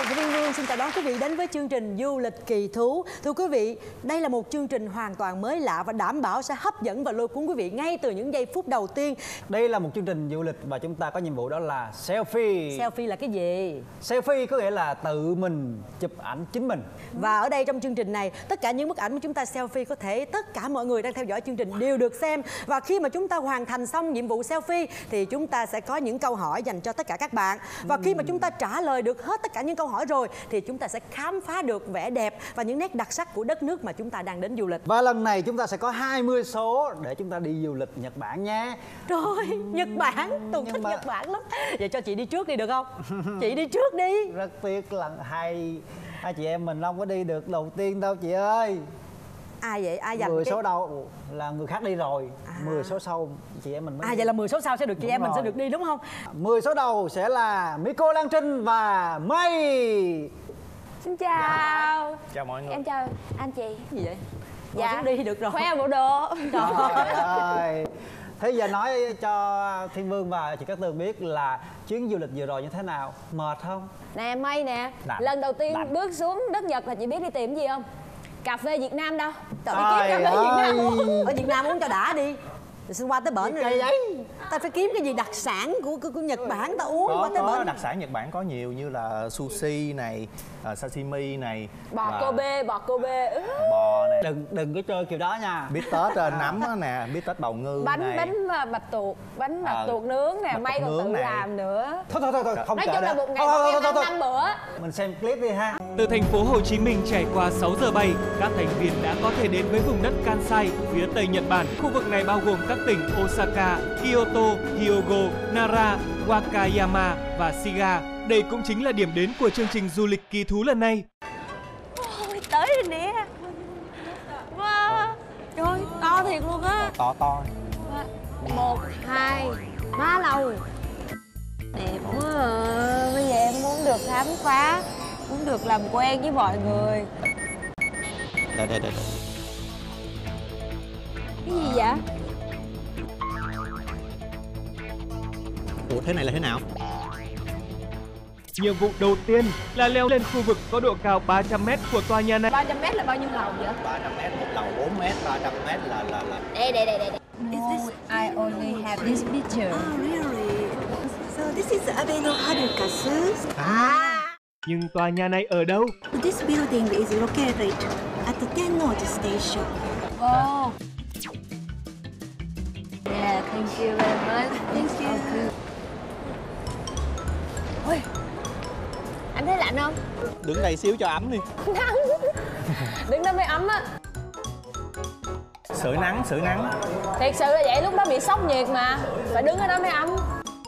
Chị Viên Hương xin chào đón quý vị đến với chương trình Du lịch kỳ thú. Thưa quý vị, đây là một chương trình hoàn toàn mới lạ và đảm bảo sẽ hấp dẫn và lôi cuốn quý vị ngay từ những giây phút đầu tiên. Đây là một chương trình du lịch và chúng ta có nhiệm vụ đó là selfie. Selfie là cái gì? Selfie có nghĩa là tự mình chụp ảnh chính mình. Và ở đây trong chương trình này, tất cả những bức ảnh mà chúng ta selfie có thể tất cả mọi người đang theo dõi chương trình đều được xem. Và khi mà chúng ta hoàn thành xong nhiệm vụ selfie thì chúng ta sẽ có những câu hỏi dành cho tất cả các bạn. Và khi mà chúng ta trả lời được hết tất cả những câu hỏi rồi thì chúng ta sẽ khám phá được vẻ đẹp và những nét đặc sắc của đất nước mà chúng ta đang đến du lịch. Và lần này chúng ta sẽ có 20 số để chúng ta đi du lịch Nhật Bản nhé. Rồi, Nhật Bản, Tùng thích Nhật Bản lắm. Vậy cho chị đi trước đi được không? Chị đi trước đi. Rất tiếc là hai chị em mình không có đi được đầu tiên đâu chị ơi. Ai vậy? Ai dành 10 số đầu là người khác đi rồi. 10 số sau chị em mình mới đi. Vậy là 10 số sau sẽ được chị em mình sẽ được đi đúng không? 10 số đầu sẽ là Miko Lan Trinh và Mây. Xin chào. Chào mọi người. Em chào anh chị. Gì vậy? Dạ. Xuống đi được rồi. Khoe bộ đồ. Trời ơi. Thế giờ nói cho Thiên Vương và chị Cát Tường biết là chuyến du lịch vừa rồi như thế nào? Mệt không? Nè Mây nè, Lạnh. lần đầu tiên Lạnh. bước xuống đất Nhật là chị biết đi tìm gì không? Cà phê Việt Nam đâu? Tự đi Trời kiếm cà phê Việt Nam ơi. uống. Ở Việt Nam uống cho đã đi. Rồi xin qua tới bển rồi. Cây giấy. Ta phải kiếm cái gì đặc sản của Nhật Bản ta uống qua tới Có bển. đặc sản Nhật Bản có nhiều như là sushi này, sashimi này, Bò và Kobe, bò Kobe. bò này, Đừng có chơi kiểu đó nha. bít tết nấm á nè, bít tết bào ngư Bánh này. bạch tuộc, bánh bạch tuộc nướng nè, bạch Mây tuộc còn tự nướng này. làm nữa. Thôi không Nói chờ chung là nữa. một ngày bọn em ăn 5 bữa. Mình xem clip đi ha. Từ thành phố Hồ Chí Minh trải qua 6 giờ bay, các thành viên đã có thể đến với vùng đất Kansai, phía tây Nhật Bản. Khu vực này bao gồm các tỉnh Osaka, Kyoto, Hyogo, Nara, Wakayama và Shiga. Đây cũng chính là điểm đến của chương trình du lịch kỳ thú lần này. Ôi, tới rồi nè. Wow. Trời ơi, to thiệt luôn á. To. 1, 2, 3 lầu. Đẹp quá à. Bây giờ em muốn được khám phá, muốn được làm quen với mọi người. Đây. Cái gì vậy? Ủa thế này là thế nào? Nhiệm vụ đầu tiên là leo lên khu vực có độ cao 300m của tòa nhà này. 300m là bao nhiêu lầu vậy? 300m một lầu 4m, 300m là Đây. I only have this picture. Oh, really? So this is Abeno Harukasu. Nhưng tòa nhà này ở đâu? This building is located at the Tennoji Station. Oh. Yeah, thank you very much. Thank you. Okay. Ôi, anh thấy lạnh không? đứng đây xíu cho ấm đi. Nắng. Đứng đó mới ấm á. Sưởi nắng. Thiệt sự là vậy, lúc đó bị sốc nhiệt mà. Phải đứng ở đó mới ấm.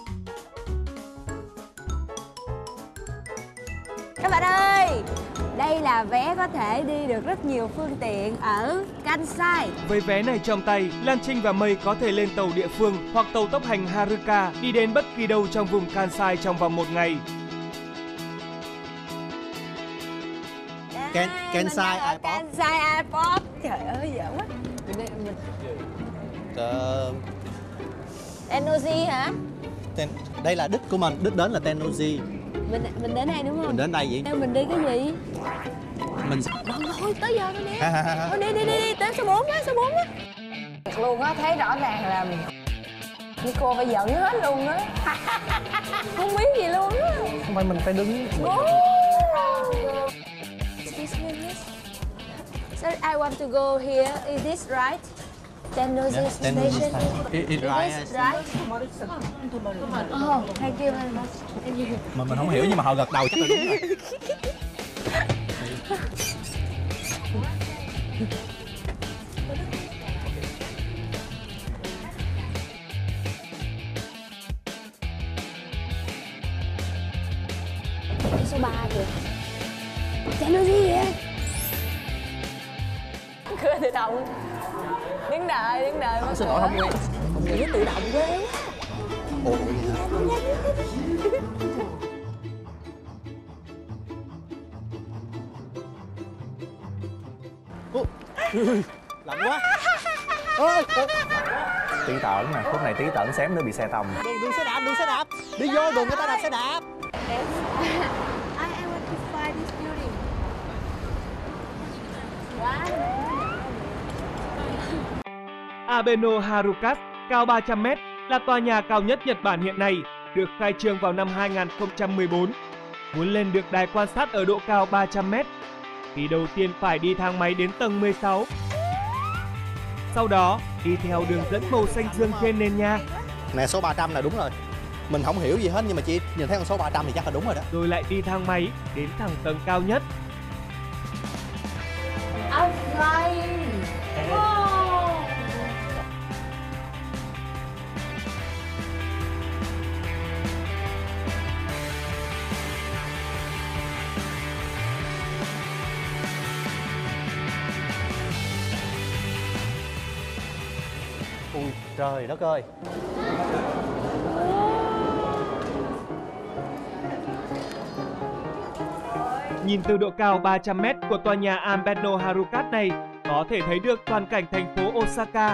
Các bạn ơi, đây là vé có thể đi được rất nhiều phương tiện ở Kansai. Với vé này trong tay, Lan Trinh và Mây có thể lên tàu địa phương hoặc tàu tốc hành Haruka đi đến bất kỳ đâu trong vùng Kansai trong vòng 1 ngày. Kansai Airport. Kansai Airport. Trời ơi, dở quá. Tennoji hả? Đây là đích của mình, đích đến là Tennoji. Mình đến đây đúng không? Mình đến đây vậy? Theo mình đi cái gì? Mình Thôi tới giờ rồi nè. Thôi đi tới số 4 á, số 4 á. Luôn á, thấy rõ ràng là Nico phải giận hết luôn á. Không biết gì luôn á. Không phải mình phải đứng. Excuse me, miss. Sir, I want to go here. Is this right? Tennoji Station. It's Is right. this right? Oh, thank you very much. Thank you. Mình không hiểu nhưng mà họ gật đầu chắc là đúng rồi. Số 3 kìa. Tennoji vậy? Cưa tự động. Đứng đợi. Xin lỗi không quen. Nghĩ tự động ghê quá. Ủa, lạnh quá. Tí tởn nè, khúc này tí tởn xém nữa bị xe tông. Đường xe đạp. Đi vô đường người ta đạp xe đạp. I want to inside this building. Wow. Abeno Harukat cao 300m là tòa nhà cao nhất Nhật Bản hiện nay, được khai trương vào năm 2014. Muốn lên được đài quan sát ở độ cao 300m, thì đầu tiên phải đi thang máy đến tầng 16. Sau đó, đi theo đường dẫn màu xanh dương trên nền nhà. Nè, số 300 là đúng rồi. Mình không hiểu gì hết nhưng mà chị nhìn thấy con số 300 thì chắc là đúng rồi đó. Rồi lại đi thang máy đến thẳng tầng cao nhất. I'm flying. Wow. Ui trời đất ơi. Nhìn từ độ cao 300m của tòa nhà Abeno Harukat này, có thể thấy được toàn cảnh thành phố Osaka.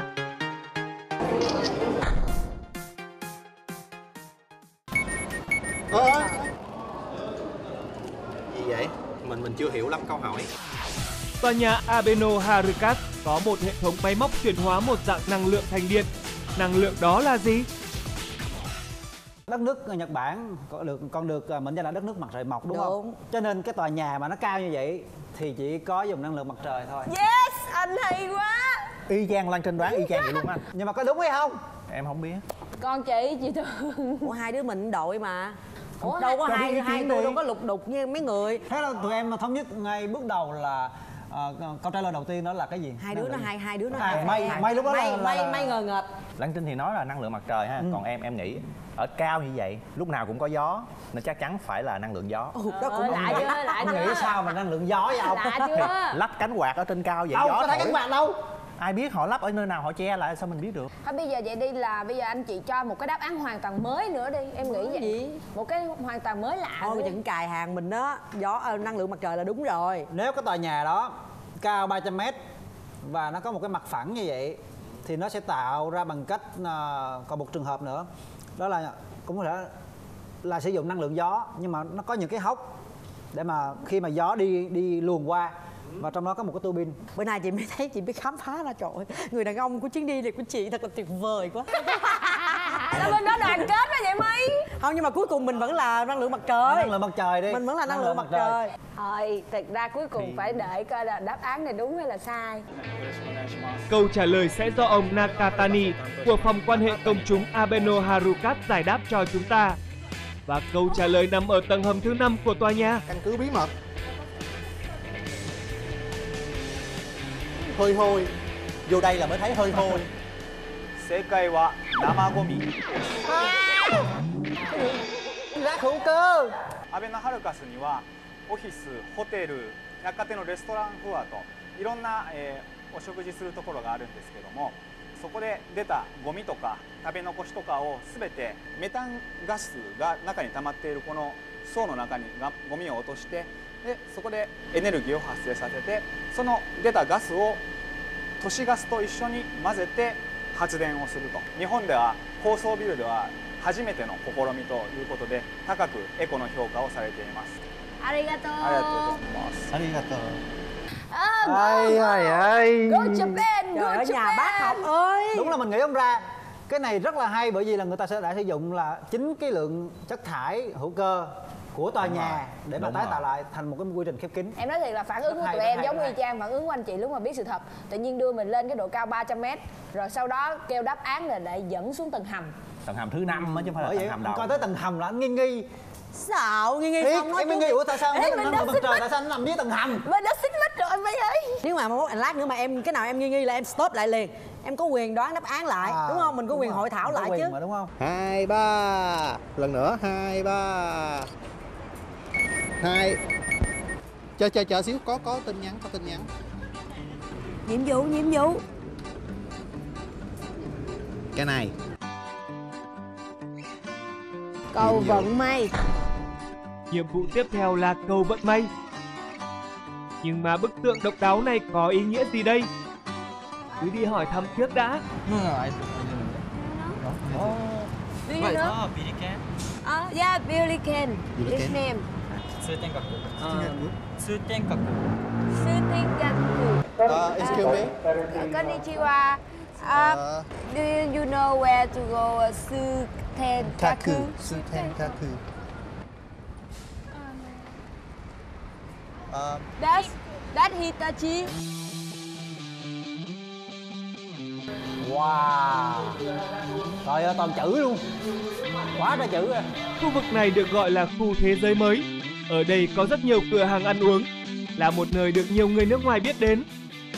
Gì vậy? Mình chưa hiểu lắm câu hỏi. Tòa nhà Abeno Harukat có một hệ thống máy móc chuyển hóa một dạng năng lượng thành điện. Năng lượng đó là gì? Đất nước Nhật Bản còn được mệnh danh là đất nước mặt trời mọc đúng không? Cho nên cái tòa nhà mà nó cao như vậy thì chỉ có dùng năng lượng mặt trời thôi. Yes, anh hay quá. Y chang Lan Trinh đoán y chang vậy luôn anh. Nhưng mà có đúng hay không? Em không biết. Con chị Thương. Ủa hai đứa mình đội mà. Ủa, đâu có cho hai biết ý hai kiến người đi. đâu có lục đục như mấy người. Thế là tụi em thống nhất ngay bước đầu là câu trả lời đầu tiên đó là cái gì? Hai đứa nó hai đứa nó May lúc đó may ngờ ngợt. Lan Trinh thì nói là năng lượng mặt trời ha, còn em nghĩ ở cao như vậy lúc nào cũng có gió nên chắc chắn phải là năng lượng gió. Đó cũng Lạ chưa, lạ Ông nghĩ chưa. sao mà năng lượng gió vậy ông? Lạ chưa. Lắp cánh quạt ở trên cao vậy Đâu gió có thấy thổi. cánh quạt đâu. Ai biết họ lắp ở nơi nào họ che lại sao mình biết được. Thôi bây giờ vậy đi, là bây giờ anh chị cho một cái đáp án hoàn toàn mới nữa đi. Em nghĩ vậy. Gì? Một cái hoàn toàn mới lạ. Thôi nữa. những cài hàng mình đó, năng lượng mặt trời là đúng rồi. Nếu cái tòa nhà đó cao 300m và nó có một cái mặt phẳng như vậy thì nó sẽ tạo ra bằng cách còn một trường hợp nữa, đó là cũng có thể là sử dụng năng lượng gió, nhưng mà nó có những cái hốc để mà khi mà gió đi luồn qua và trong đó có một cái tua bin. Bữa nay chị mới thấy, chị mới khám phá ra, trời ơi, người đàn ông của chuyến đi này của chị thật là tuyệt vời quá. Sao bên đó đoàn kết đó vậy My? Không, nhưng mà cuối cùng mình vẫn là năng lượng mặt trời. Năng lượng mặt trời đi. Mình vẫn là năng lượng mặt trời. Thôi, thật ra cuối cùng phải đợi coi là đáp án này đúng hay là sai. Câu trả lời sẽ do ông Nakatani của phòng quan hệ công chúng Abeno Harukat giải đáp cho chúng ta. Và câu trả lời nằm ở tầng hầm thứ 5 của tòa nhà. Căn cứ bí mật. Hơi hôi. Vô đây là mới thấy hơi hôi. 正解は生ゴミ。 Rác hữu cơ. アベノハルカスにはオフィス、ホテル、百貨店のレストランフロアといろんな、お食事するところがあるんですけども、そこで出たゴミとか食べ残しとかをすべてメタンガスが中に溜まっているこの層の中にゴミを落として、でそこでエネルギーを発生させて、その出たガスを都市ガスと一緒に混ぜて発電をすると。日本では高層ビルでは初めての試みということで高くエコの評価をされています。 ありがとう。 ありがとうございます。 Arigato. Ai ai ai. Go Japan, Trời go ơi, nhà bác Japan. học ơi. Đúng là mình nghĩ không ra. Cái này rất là hay bởi vì là người ta đã sử dụng là chính cái lượng chất thải hữu cơ của tòa nhà để mà Đúng tái rồi. tạo lại thành một cái quy trình khép kín. Em nói thiệt là phản ứng của Rất hay, tụi rất em hay, giống rất y hay. chang phản ứng của anh chị lúc mà biết sự thật. Tự nhiên đưa mình lên cái độ cao 300m, rồi sau đó kêu đáp án là để dẫn xuống tầng hầm. Tầng hầm thứ 5 á chứ không phải là Bởi vậy tầng hầm anh đầu. coi tới tầng hầm là anh nghi. Xạo nghi Thiệt, xong nói em mới chú. nghi ủa tại sao Ê, nó mình năng đã lượng mặt xích trời mích. tại sao nó nằm dưới tầng hầm? Bên đó xích mít rồi mấy ơi. Nếu mà một lát nữa mà em cái nào em nghi là em stop lại liền. Em có quyền đoán đáp án lại, đúng không? Mình có đúng quyền rồi, hội thảo mình có lại quyền chứ. mà, đúng không? 2 3. Lần nữa 2 3. 2. Chờ xíu, có tin nhắn, Nhiệm vụ. Cái này. Cầu vận may. Nhiệm vụ tiếp theo là cầu vận may. Nhưng mà bức tượng độc đáo này có ý nghĩa gì đây? Cứ đi hỏi thăm trước đã. Do you know? Yeah, Billy Ken. His name. Excuse me. Konnichiwa. Do you know where to go? Sutenkaku. Sutenkaku. That's Hitachi. Wow. Trời ơi, toàn chữ luôn. Quá trời chữ rồi. Khu vực này được gọi là khu thế giới mới. Ở đây có rất nhiều cửa hàng ăn uống, là một nơi được nhiều người nước ngoài biết đến.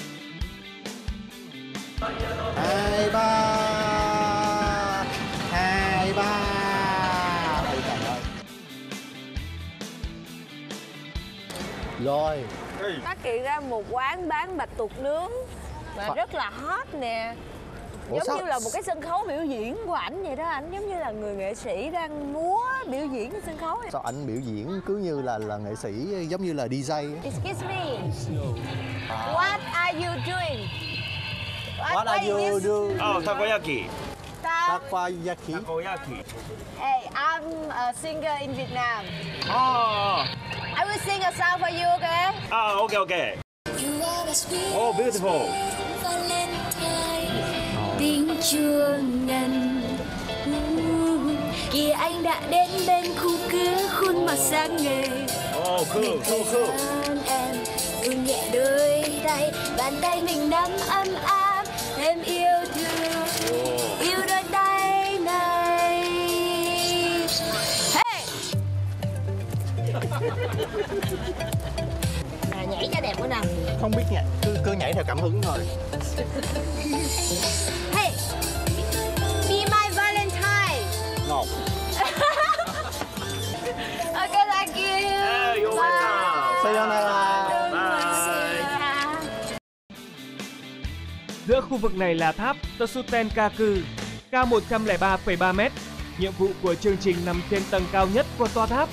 2, 3. 2, 3. Ôi trời ơi. Rồi. Phát hiện ra một quán bán bạch tuộc nướng mà rất là hot nè. Giống như là một cái sân khấu biểu diễn của ảnh vậy đó. Ảnh giống như là người nghệ sĩ đang múa biểu diễn trên sân khấu vậy. Sao ảnh biểu diễn cứ như là nghệ sĩ giống như là DJ? Excuse me. What are you doing? What are you doing? Oh, takoyaki. Takoyaki. Takoyaki. Hey, I'm a singer in Vietnam. Oh. I will sing a song for you, okay? Oh, okay, okay. Oh, beautiful. Tiếng chuông ngân kìa anh đã đến bên khu cửa khuôn mặt sáng ngời. Oh, cool, cool, cool. Em vươn nhẹ đôi tay, bàn tay mình nắm ấm áp, em yêu thương, yêu đôi tay này. Hey! Nhảy cho đẹp quá nào. Không biết nhảy, cứ nhảy theo cảm hứng thôi. Hey! Be my Valentine! No. Okay, thank you. Hey, you're welcome. Sayonara. Giữa khu vực này là tháp Tsutenkaku, cao 103,3 m. Nhiệm vụ của chương trình nằm trên tầng cao nhất của tòa tháp.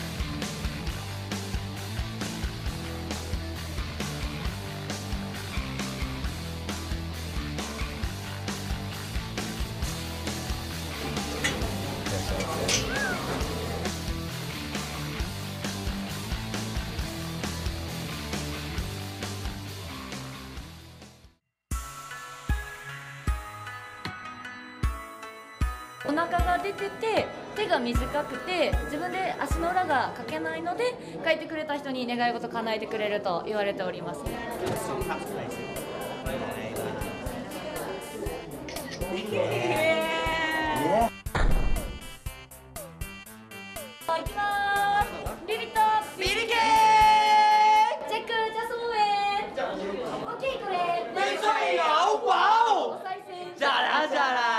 お腹が出てて手が短くて自分で足の裏が描けないので描いてくれた人に願い事叶えてくれると言われております。いきます。ビビッとビリケー。チェックジャスモメン。オッケーこれ。没错有，哇哦。じゃらじゃら。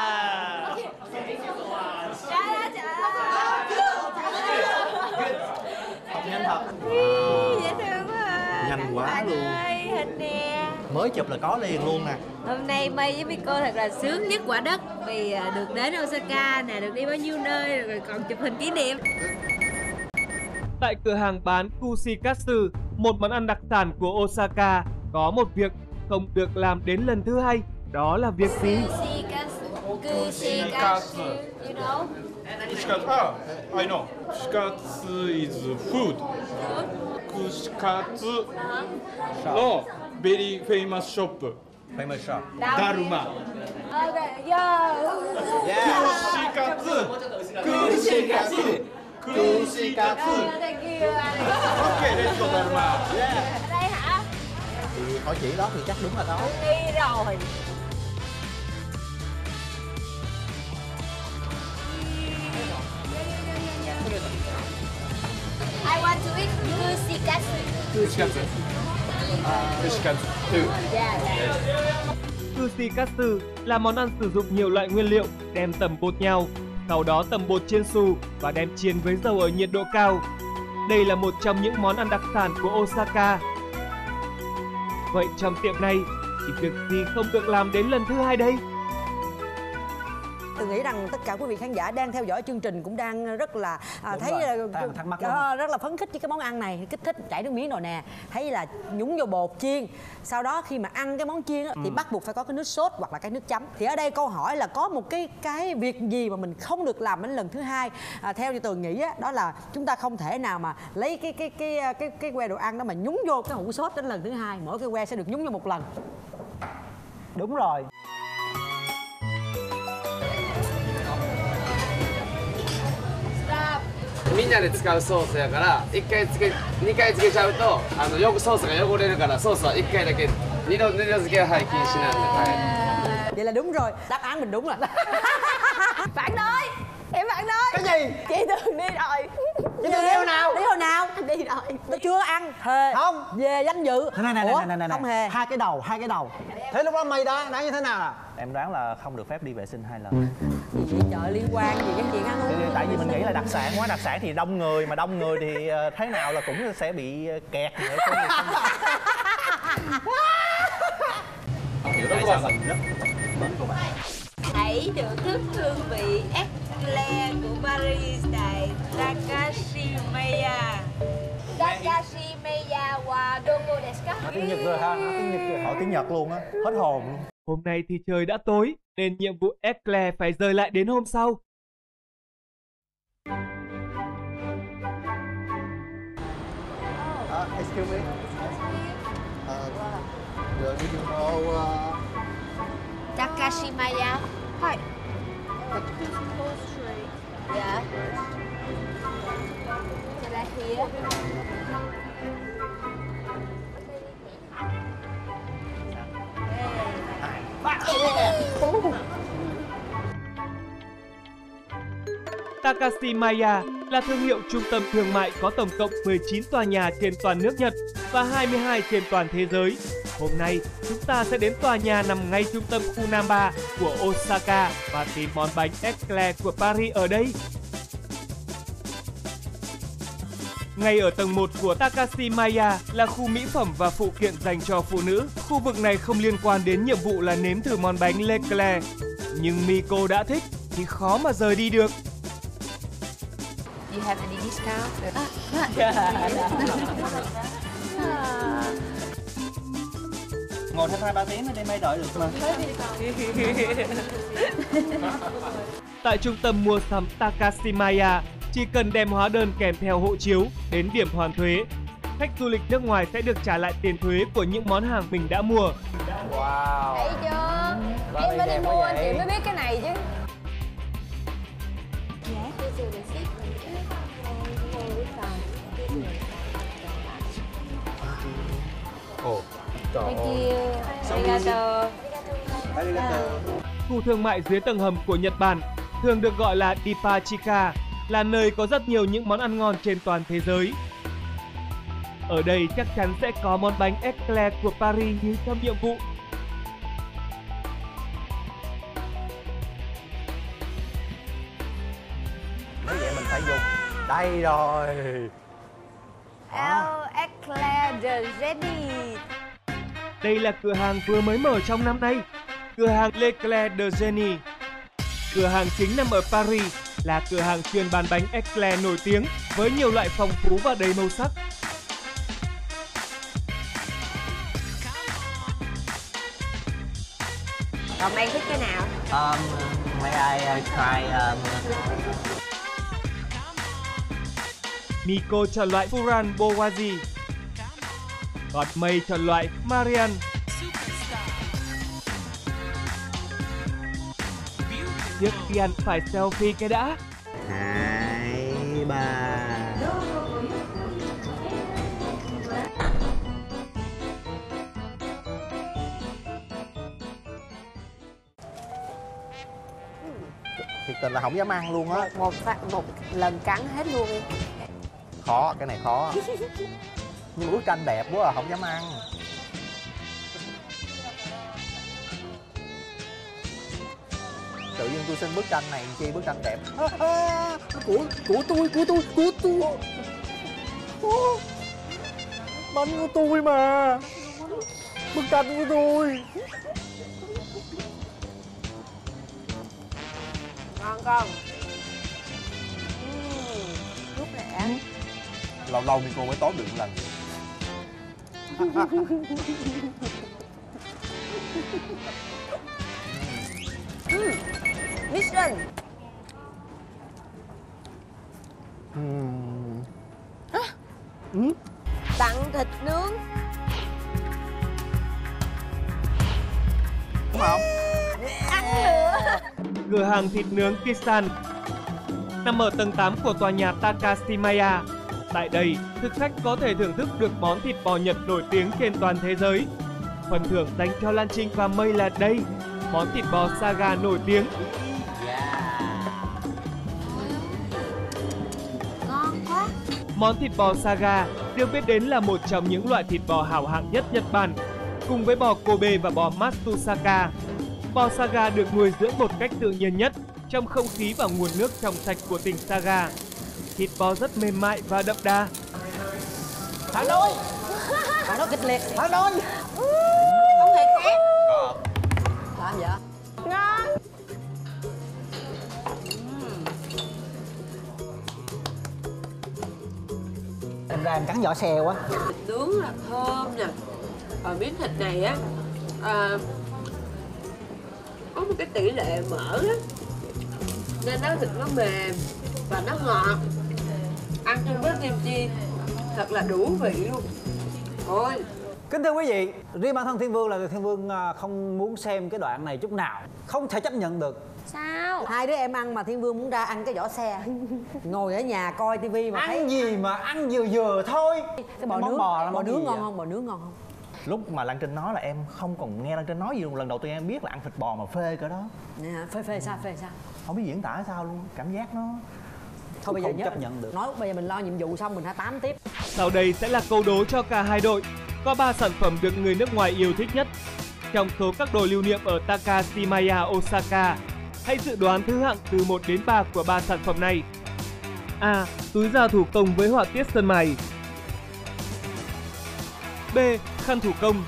Nhanh thật. Dễ thương quá à. Nhanh quá Bạn luôn. ơi, hình nè. Mới chụp là có liền luôn nè. Hôm nay Mây với Miko thật là sướng nhất quả đất vì được đến Osaka nè, được đi bao nhiêu nơi rồi còn chụp hình kỷ niệm. Tại cửa hàng bán Kushikatsu, một món ăn đặc sản của Osaka, có một việc không được làm đến lần thứ hai. Đó là việc gì? Kushikatsu, you know? Kushikatsu, I know. Kushikatsu is food. Kushikatsu no very famous shop. Famous shop. Daruma. Okay, yo. Kushikatsu. Kushikatsu. Kushikatsu. Thank you. Okay, let's go Daruma. Ở đây hả? Thì hỏi chị đó thì chắc đúng là đó. Đi rồi. I want to eat kushikatsu. Kushikatsu. Kushikatsu. Yeah. Kushikatsu là món ăn sử dụng nhiều loại nguyên liệu, đem tẩm bột nhau, sau đó tẩm bột chiên xù và đem chiên với dầu ở nhiệt độ cao. Đây là một trong những món ăn đặc sản của Osaka. Vậy trong tiệm này thì việc gì không được làm đến lần thứ hai đây? Từ Tường nghĩ rằng tất cả quý vị khán giả đang theo dõi chương trình cũng đang rất là thấy thắc mắc rất là phấn khích với cái món ăn này, kích thích chảy nước miếng rồi nè. Thấy là nhúng vô bột chiên, sau đó khi mà ăn cái món chiên thì bắt buộc phải có cái nước sốt hoặc là cái nước chấm. Thì ở đây câu hỏi là có một cái việc gì mà mình không được làm đến lần thứ hai. Theo như Tường nghĩ đó là chúng ta không thể nào mà lấy cái que đồ ăn đó mà nhúng vô cái hũ sốt đến lần thứ hai. Mỗi cái que sẽ được nhúng vô một lần. Đúng rồi. みんなで使うソースやから2回つけちゃうとよくソースが汚れるからソースは1回だけ2度漬けは禁止なんで、はい。 Vậy là đúng rồi, đáp án mình đúng rồi. Phản đối, em phản đối. Cái gì? Chị Tường đi rồi. Chị Tường đi hồi nào? Đi hồi nào? Đi rồi. Tôi chưa ăn. Hề. Không. Về danh dự. Này. Không hề. Hai cái đầu. Thế lúc đó mày đoán như thế nào? Em đoán là không được phép đi vệ sinh 2 lần. Gì vậy trời, liên quan gì đến chuyện ăn uống? Tại vì mình nghĩ là đặc sản quá, đặc sản thì đông người, mà đông người thì thế nào là cũng sẽ bị kẹt nữa. Hãy thưởng thức hương vị eclair của Paris tại Takashimaya. Takashimaya wa doko desu ka? Tiếng Nhật rồi ha, tiếng Nhật rồi. Hỏi tiếng Nhật luôn á, hết hồn luôn. Hôm nay thì trời đã tối nên nhiệm vụ eclair phải rời lại đến hôm sau. Excuse me. Do you know Takashimaya. Hi. Yeah. Should I hear? Takashimaya là thương hiệu trung tâm thương mại có tổng cộng 19 tòa nhà trên toàn nước Nhật và 22 trên toàn thế giới. Hôm nay, chúng ta sẽ đến tòa nhà nằm ngay trung tâm khu Nam 3 của Osaka và tìm món bánh eclair của Paris ở đây. Ngay ở tầng 1 của Takashimaya là khu mỹ phẩm và phụ kiện dành cho phụ nữ. Khu vực này không liên quan đến nhiệm vụ là nếm thử món bánh eclair. Nhưng Miko đã thích thì khó mà rời đi được. You have any discount? Ngồi thêm 2-3 tiếng nữa để mới đợi được mà. Tại trung tâm mua sắm Takashimaya, chỉ cần đem hóa đơn kèm theo hộ chiếu đến điểm hoàn thuế, khách du lịch nước ngoài sẽ được trả lại tiền thuế của những món hàng mình đã mua. Wow. Thấy chưa? Em mới đi mua anh chị mới biết cái này chứ. Thank you. Arigato. Khu thương mại dưới tầng hầm của Nhật Bản, thường được gọi là Depachika, là nơi có rất nhiều những món ăn ngon trên toàn thế giới. Ở đây chắc chắn sẽ có món bánh eclair của Paris như trong nhiệm vụ. Nếu vậy mình phải dùng. Đây rồi. Eclair de Jenny. Đây là cửa hàng vừa mới mở trong năm nay, cửa hàng L'Eclair de Jenny. Cửa hàng chính nằm ở Paris, là cửa hàng chuyên bán bánh eclair nổi tiếng với nhiều loại phong phú và đầy màu sắc. Còn Mai thích cái nào? May I try Miko chọn loại Furan Bowazi, còn May chọn loại Marian. Trước khi ăn phải selfie cái đã. 2, 3. Thiệt tình là không dám ăn luôn á. Một lần cắn hết luôn đi. Khó, cái này khó. Nhưng bức tranh đẹp quá à, không dám ăn. Tự nhiên tôi xin bức tranh này chi, bức tranh đẹp. Của tôi. Bánh của tôi mà. Bức tranh của tôi. Ngon con. Lúc lẹ. Lâu lâu đi cô mới tốt được một lần. Mission. Tặng thịt nướng. Đúng không? Ăn nữa. Cửa hàng thịt nướng Kisan nằm ở tầng 8 của tòa nhà Takashimaya. Tại đây, thực khách có thể thưởng thức được món thịt bò Nhật nổi tiếng trên toàn thế giới. Phần thưởng dành cho Lan Trinh và Mây là đây, món thịt bò Saga nổi tiếng. Ngon quá. Món thịt bò Saga được biết đến là một trong những loại thịt bò hảo hạng nhất Nhật Bản, cùng với bò Kobe và bò Matsusaka. Bò Saga được nuôi dưỡng một cách tự nhiên nhất trong không khí và nguồn nước trong sạch của tỉnh Saga. Thịt bò rất mềm mại và đậm đà. Phản đối. Phản đối kịch liệt. Phản đối. Không hề khác. Làm vậy? Ngon. Em ra em cắn vỏ xe quá. Thịt nướng là thơm nè. Miếng thịt này á có một cái tỷ lệ mỡ á, nên nó thịt nó mềm và nó ngọt. Ăn chung với kim chi thật là đủ vị luôn. Thôi. Kính thưa quý vị, riêng bản thân Thiên Vương là Thiên Vương không muốn xem cái đoạn này chút nào, không thể chấp nhận được. Sao? Hai đứa em ăn mà Thiên Vương muốn ra ăn cái vỏ xe. Ngồi ở nhà coi tivi mà ăn thấy... gì mà ăn vừa vừa thôi. Cái bò nướng, bò nướng ngon không? Bò nướng ngon không? Lúc mà Lan Trinh nói là em không còn nghe Lan Trinh nói gì luôn. Lần đầu tiên em biết là ăn thịt bò mà phê cỡ đó. Phê sao? Không biết diễn tả sao luôn. Cảm giác nó... Thôi bây giờ không chấp nhận được. Nói bây giờ mình lo nhiệm vụ xong mình hãy tám tiếp. Sau đây sẽ là câu đố cho cả hai đội. Có 3 sản phẩm được người nước ngoài yêu thích nhất trong số các đồ lưu niệm ở Takashimaya, Osaka. Hãy dự đoán thứ hạng từ 1 đến 3 của 3 sản phẩm này. A. Túi da thủ công với họa tiết sơn mài. B. Khăn thủ công.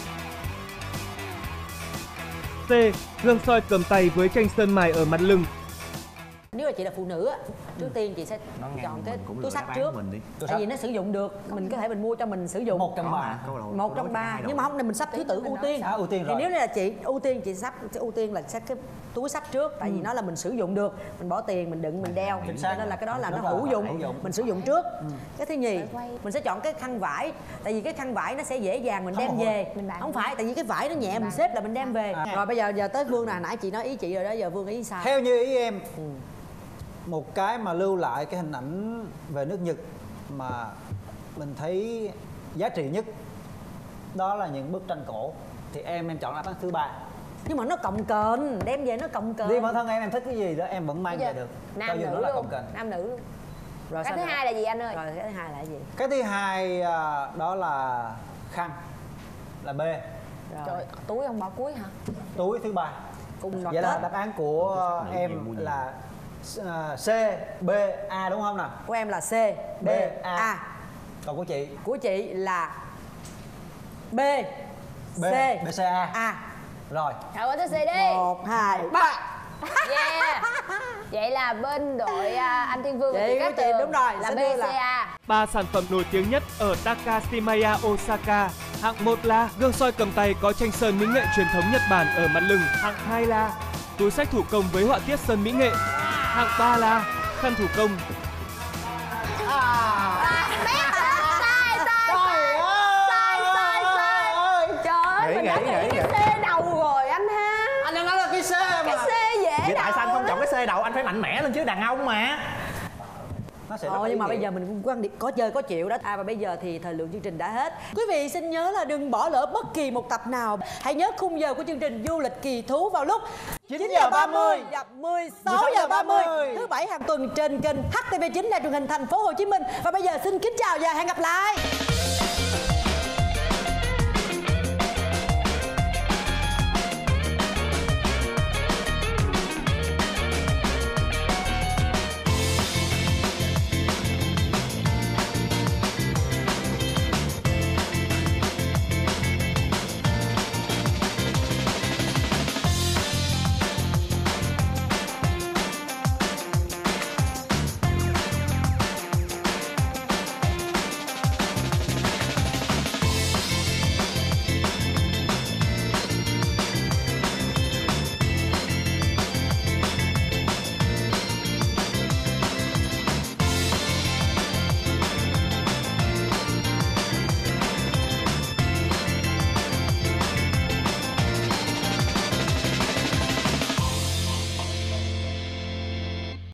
C. Gương soi cầm tay với tranh sơn mài ở mặt lưng. Nếu là chị là phụ nữ á, trước tiên chị sẽ chọn cái túi xách trước. Tại vì nó sử dụng được, mình có thể mình mua cho mình sử dụng. 1 trong 3. 1 trong 3. Nhưng mà không nên mình sắp thứ tự ưu tiên. Ưu tiên rồi. Thì nếu là chị ưu tiên, chị sắp ưu tiên là xách cái túi xách trước. Tại vì nó là mình sử dụng được, mình bỏ tiền, mình đựng, mình đeo. Cho nên là cái đó là nó hữu dụng, mình sử dụng trước. Cái thứ nhì, mình sẽ chọn cái khăn vải. Tại vì cái khăn vải nó sẽ dễ dàng mình đem về. Không phải, tại vì cái vải nó nhẹ mình xếp là mình đem về. Rồi bây giờ tới Vương nè, nãy chị nói ý chị rồi đó, giờ Vương ý sao? Theo như ý em, một cái mà lưu lại cái hình ảnh về nước Nhật mà mình thấy giá trị nhất đó là những bức tranh cổ, thì em chọn đáp án thứ 3. Nhưng mà nó cồng kềnh, đem về nó cồng kềnh. Riêng bản thân em thích cái gì đó em vẫn mang về được. Nam nữ luôn. Nam nữ luôn. Rồi cái thứ hai là gì anh ơi? Rồi cái thứ hai là gì? Cái thứ hai đó là khăn, là B. Trời, túi ông bỏ cuối hả? Túi thứ 3. Cùng vậy là đáp án của em là C, B, A đúng không nào? Của em là C, B, A. Còn của chị? Của chị là B, B, C, B, C, A. A. Rồi. Chào qua C đi. 1, 2, 3. Yeah. Vậy là bên đội anh Thiên Vương Vậy các chị đúng rồi, là BCA. 3 sản phẩm nổi tiếng nhất ở Takashimaya, Osaka. Hạng 1 là gương soi cầm tay có tranh sơn mỹ nghệ truyền thống Nhật Bản ở mặt lưng. Hạng 2 là túi xách thủ công với họa tiết sơn mỹ nghệ. Hạng 3 là khăn thủ công. Trời ơi, mình đã nghĩ cái C đầu rồi anh ha. Anh đang nói là cái C mà. Cái C dễ vậy đầu. tại sao anh không chọn cái C đầu? Anh phải mạnh mẽ lên chứ, đàn ông mà. Nhưng mà bây giờ mình cũng quan điểm có chơi có chịu đó. Và bây giờ thì thời lượng chương trình đã hết. Quý vị xin nhớ là đừng bỏ lỡ bất kỳ một tập nào. Hãy nhớ khung giờ của chương trình Du lịch kỳ thú vào lúc 9h30 và 16h30 thứ 7 hàng tuần trên kênh HTV9 là truyền hình Thành phố Hồ Chí Minh. Và bây giờ xin kính chào và hẹn gặp lại.